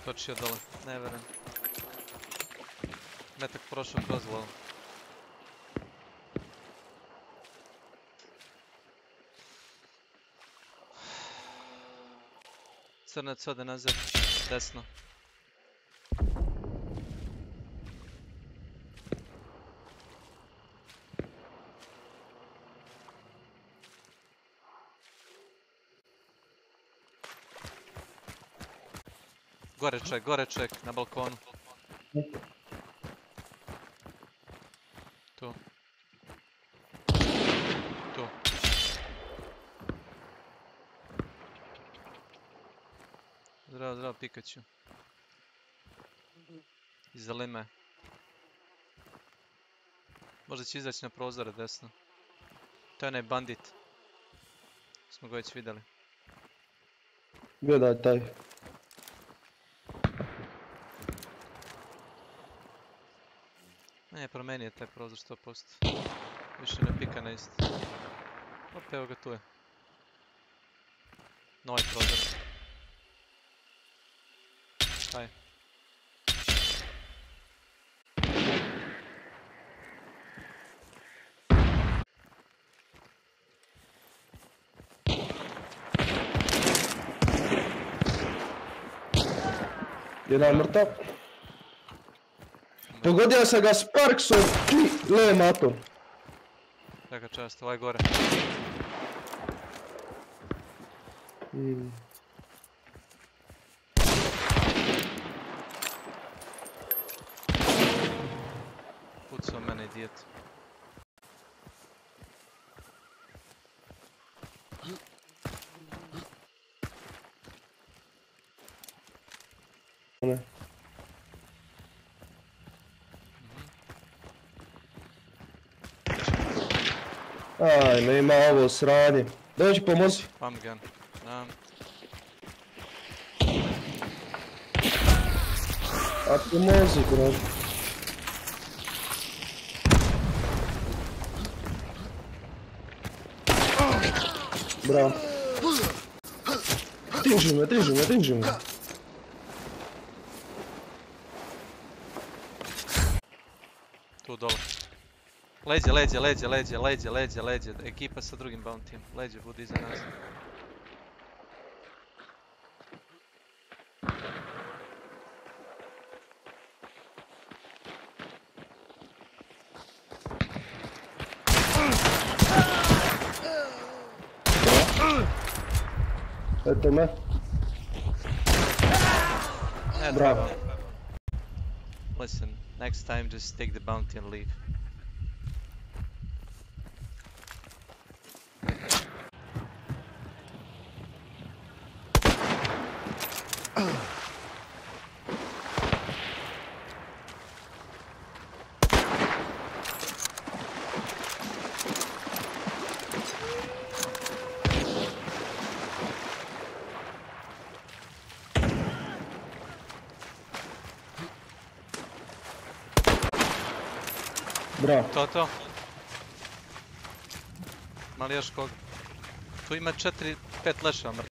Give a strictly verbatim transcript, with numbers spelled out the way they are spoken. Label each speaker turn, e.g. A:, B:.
A: Skočio dole, ne verujem. Metak prošao kroz glavu. Crnac ode nazad, desno. Gore ček, gore ček, na balkonu. Tu. Tu. Zdravo, zdravo, Pikachu. Iza lime. Možda će izaći na prozore desno. To je onaj bandit. Smo ga već vidjeli.
B: Gledaj taj.
A: Ne, promenio je taj prozor sto posto. Više ne pika na isti. Opet evo ga tu je. Novi prozor. Aj.
B: Jedan mrtav. Pogodio sam ga Sparksom i lematom.
A: Čeka čast, ovaj gore.
B: Mm.
A: Pucao mene idiot.
B: Ne. Aj, ne ima ovo sranje. Dođi pomozi.
A: Pump gun. Um,
B: A pomozi, brad. Bravo. Tinži me, tinži me, tinži me.
A: tu dole. Leđe, leđe, leđe, leđe, leđe, leđe, leđe. Ekipa sa drugim bountyjem. Leđe budi iza nas.
B: Eto me.
A: Ne,
B: Bravo.
A: Listen, next time just take the bounty and leave.
B: Bravo.
A: To, to. Mali još koga? Tu ima četiri, pet leševa mrtvi.